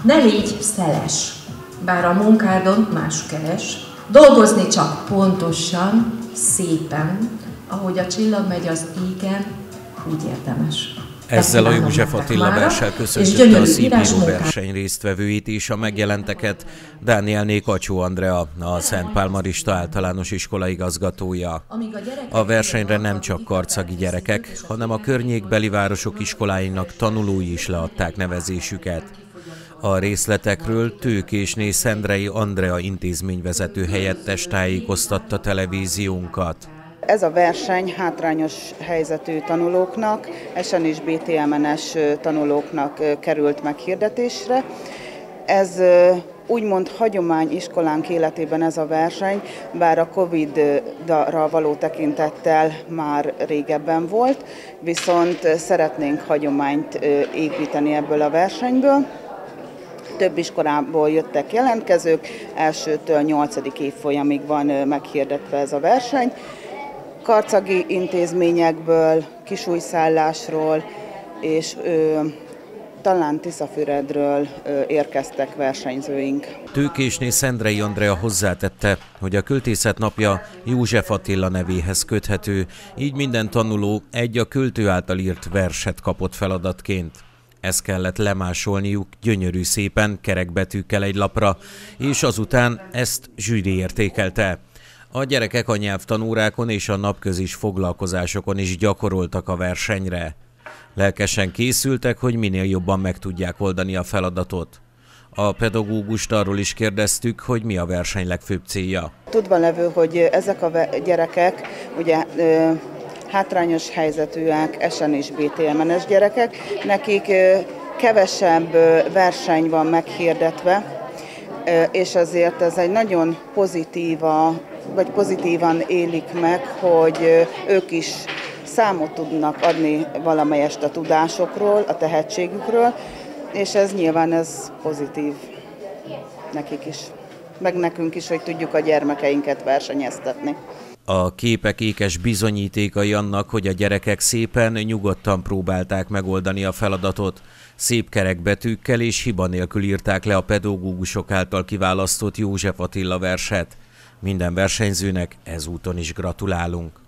Ne légy szeles, bár a munkádon más keres, dolgozni csak pontosan, szépen, ahogy a csillag megy az égen, úgy érdemes. Ezzel a József Attila verssel köszöntötte a szépíró verseny résztvevőit és a megjelenteket Dánielné Kacsó Andrea, a Szent Pál Marista Általános Iskola igazgatója. A versenyre nem csak karcagi gyerekek, hanem a környékbeli városok iskoláinak tanulói is leadták nevezésüket. A részletekről Tőkésné Szendrei Andrea intézményvezető helyettes tájékoztatta televíziónkat. Ez a verseny hátrányos helyzetű tanulóknak, SN és BTMN-es tanulóknak került meghirdetésre. Ez úgymond hagyomány iskolánk életében ez a verseny, bár a Covid-ra való tekintettel már régebben volt, viszont szeretnénk hagyományt építeni ebből a versenyből. Több iskolából jöttek jelentkezők, 1-től 8. évfolyamig van meghirdetve ez a verseny. Karcagi intézményekből, Kisújszállásról és talán Tiszafüredről érkeztek versenyzőink. Tőkésné Szendrei Andrea hozzátette, hogy a Költészet Napja József Attila nevéhez köthető, így minden tanuló egy a költő által írt verset kapott feladatként. Ezt kellett lemásolniuk gyönyörű szépen, kerekbetűkkel egy lapra, és azután ezt zsűri értékelte. A gyerekek a nyelvtanórákon és a napközis foglalkozásokon is gyakoroltak a versenyre. Lelkesen készültek, hogy minél jobban meg tudják oldani a feladatot. A pedagógust arról is kérdeztük, hogy mi a verseny legfőbb célja. Tudva levő, hogy ezek a gyerekek ugye hátrányos helyzetűek, SN és BTMN-es gyerekek, nekik kevesebb verseny van meghirdetve, és azért ez egy nagyon pozitívan élik meg, hogy ők is számot tudnak adni valamelyest a tudásokról, a tehetségükről, és ez nyilván ez pozitív nekik is, meg nekünk is, hogy tudjuk a gyermekeinket versenyeztetni. A képek ékes bizonyítékai annak, hogy a gyerekek szépen, nyugodtan próbálták megoldani a feladatot. Szép kerekbetűkkel és hiba nélkül írták le a pedagógusok által kiválasztott József Attila verset. Minden versenyzőnek ezúton is gratulálunk.